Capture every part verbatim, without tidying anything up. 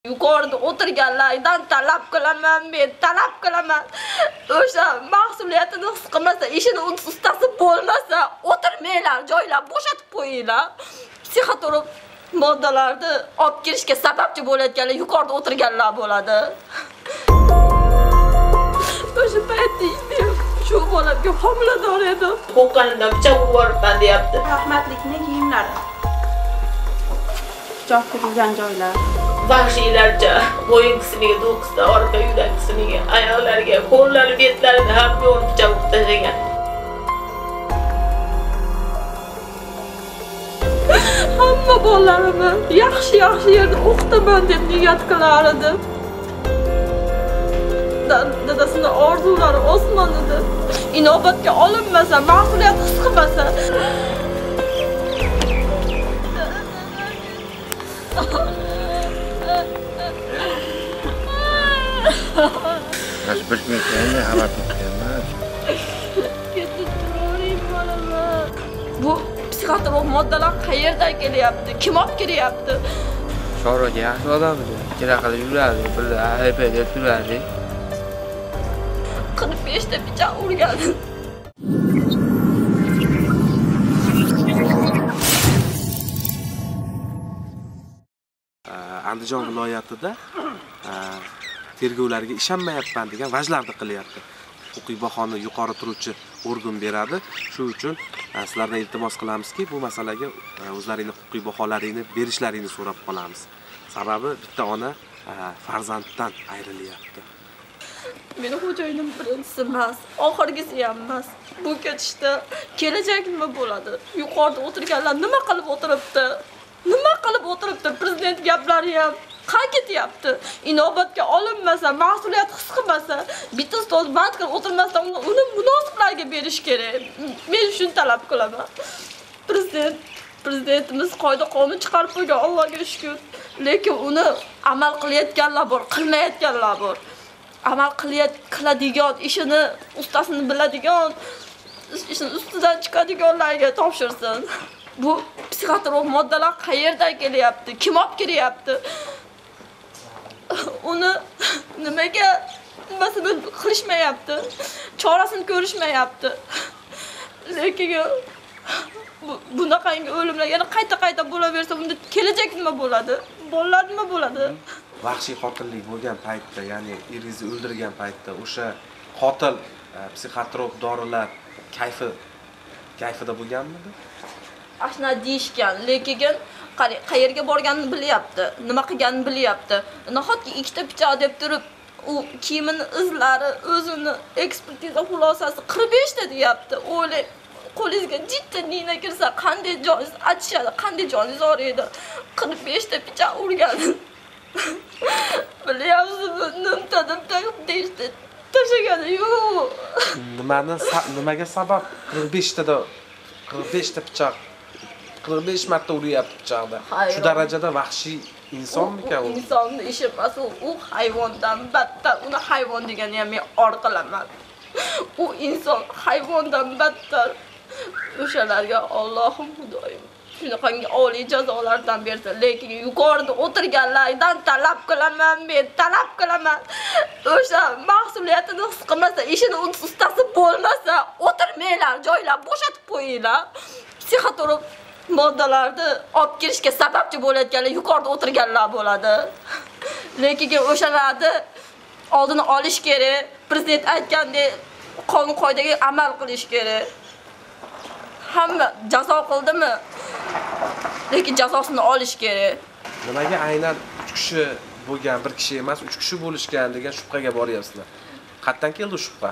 Yuqorida o'tirganlardan talab qilaman, men talab qilaman. O'sha mas'uliyatini his qilmasa, ishini ustasi bo'lmasa, o'tirmanglar, joylar bo'shatib qo'yinglar. Psixotrop moddalarni olib kirishga sababchi bo'layotganlar yuqorida o'tirganlar bo'ladi. O'sha paytda shu bolamga homilador edim. Qo'qqanimdan pichoq uribman deyapti. Rahmatlikning kiyimlari. Pichoq turilgan joylar. Vahshiylarcha bo'yin qismiga, do'qqisda, orqa yurak qismiga, oyoqlarga, qo'llari, betlarini ham yo'l pichoq tashlagan. Hamma bolalarimni yaxshi-yaxshi yerda o'qitaman deb niyat qilar edim. Dadasini orzulari osmon edi. Inobatga olinmasa, mas'uliyat his qilmasa, Nasıl bilmeyeceğini hava bitmez. Bu psixotrop moddalar qayerdan kelyapti? Kim olib kelyapti? Sho'roga yaxshi odam edi. Kira qilib yurardi, birda haypayda turardi. qirq besh ta pichoq urgan. Andijon viloyatida tergovlarga ishonmayapman degan vajlarni qilyapti. Huquqiy bahoni yuqori turuvchi organ beradi. Shu uchun sizlardan iltimos qilamizki, bu masalaga o'zlaringizning huquqiy baholaringni berishlaringni so'rab qolamiz. Sababi bitta ona farzanddan ayrilyapti. Meni xo'jayinim birinchisi emas, oxirgisi ham emas. Bu ketishda kelajak nima bo'ladi? Yuqorida o'tirganlar nima qilib o'tiribdi? Nima qilib o'tiribdi? Prezident gaplari ham qay ketyapti? Inobatga olinmasa, mas'uliyat his qilmasa, bitta stol band qilib o'tirmasdan uni munosiblarga berish kerak. Men shuni talab qilaman. Prezident Prezidentimiz qoida qonun chiqarib qo'ygan, Allohga shukr. Lekin uni amal qilayotganlar bor, qilmayotganlar bor. Amal qilayot qiladigan, ishini ustasini biladigan, ishini ustidan chiqadiganlarga topshirsin. Bu psixotrop moddalar qayerdan kelyapti? Kim olib kelyapti? Uni nimaga nimasini qilishmayapti? Chorasini ko'rishmayapti. Lekin bunaqangi o'limlar yana qayta-qayta bo'laversa, unda kelajak nima bo'ladi? Bolalar nima bo'ladi? Vahshiy qotillik bo'lgan paytda, ya'ni eringizni o'ldirgan paytda o'sha qotil psixotrop dorilar kayfi kayfida bo'lganmidi? Ashna deyishgan, lekin qayerga borganini bilyapti, nima qilganini bilyapti. Nahotki ikkita pichoq deb turib, u kiyimini izlari, o'zini ekspertiza xulosasi qirq besh ta deyapti. O'ylay, qo'lingizga jitta nina kirsa, qanday joningiz achishadi, qanday joningiz og'riydi. qirq besh ta pichoq urgan. Bilyapsizmi, nimta-nimta deyishdi. Tashagani yo'q. Nimani, nimaga sabab? qirq besh ta da qirq besh ta pichoq qirq besh marta uryapti pichoqda. Shu darajada vahshiy insonmikan u? Insonni ishi emas, u hayvondan battar. Uni hayvon degani ham men or qilaman. U inson hayvondan battar. O'shalarga Allohim Xudoyim shunaqangi oliy jazolardan bersin. Lekin yuqorida o'tirganlardan talab qilaman, men talab qilaman. O'sha mas'uliyatini his qilmasa, ishini ustasi bo'lmasa, o'tirmanglar, joylar bo'shatib qo'yinglar. Psixotrop moddalarni olib kirishga sababchi bo'layotganlar yuqorida o'tirganlar bo'ladi. Lekin o'shalarni oldini olish kerak. Prezident aytgandek qonun qoidaga amal qilish kerak. Hamma jazo qildimi? Lekin jazosini olish kerak. Nimaga aynan uch kishi bo'lgan, bir kishi emas, uch kishi bo'lishgan degan shubhaga boryapsizlar? Qayerdan keldi shubha?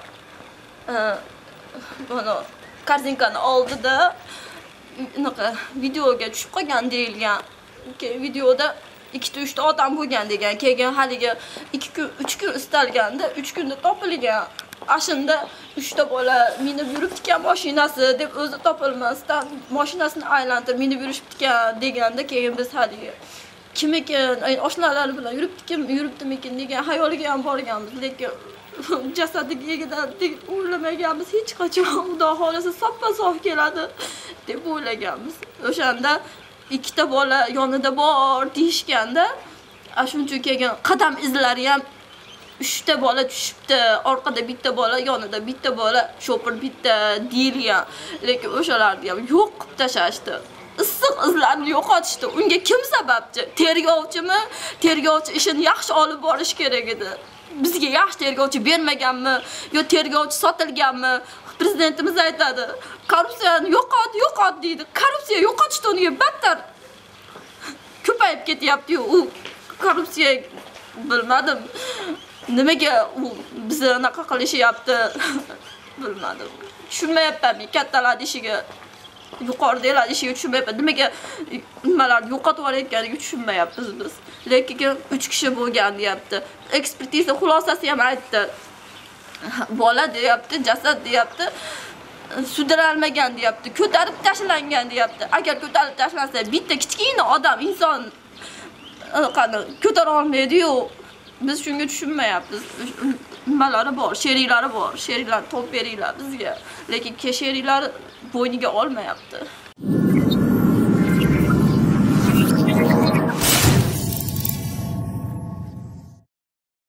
Mana karzinkani oldida unaqa videoga tushib qolgan deyilgan. Keyin videoda ikkita uchta odam bo'lgan degan. Keyin haliga ikki kun, uch kun istalganda, uch kunda topilgan. Ashunda uchta bola minib yuribdi-kan mashinasi deb o'zi topilmasdan mashinasini aylantirib minib yuribdi-kan deganda, keyin biz haliga kim ekan, oshnalari bilan yuribdi-kim, yuribdimikin degan xayoliga ham borganmiz. Lekin jasadiga egidan deb o'ylamaganmiz hech qachon. Xudo xolasa soppa-sof keladi deb o'ylaganmiz. O'shanda ikkita bola yonida bor deyishganda, shuncha kelgan qadam izlari ham uchta bola tushibdi, orqada bitta bola, yonida bitta bola, shopir bitta deyilgan. Lekin o'shalarni ham yo'q qilib tashashdi. Issiq izlarni yo'qotishdi. Unga kim sababchi? Tergovchimi? Tergovchi ishini yaxshi olib borish kerak edi. Bizga yaxshi tergovchi bermaganmi yo tergovchi sotilganmi? Prezidentimiz aytadi, korrupsiyani yo'qot, yo'qot deydi. Korrupsiya yo'qotishdi, unga battar ko'payib ketyapti-yu. U korrupsiya bilmadim. Nimaga u bizni anaqa qilishyapti? Bilmadim. Tushunmayapman. Kattalar ishiga yuqoridagilar ishiga tushunmayapman. Nimaga nimalarni yo'qotib olayotganiga tushunmayapmiz biz. Lekin uch kishi bo'lgan deyapti. Ekspertiza xulosasi ham aytdi. Bola deyapti, jasad deyapti. Sudralmagan deyapti. Ko'tarib tashlangan deyapti. Agar ko'tarib tashlansa, bitta kichkina odam, inson qani ko'tara olmaydi-yu. Biz shunga tushunmayapmiz. Nimalari bor, sheriklari bor. Sheriklarni top beringlar bizga. Lekin sheriklar bo'yniga olmayapti.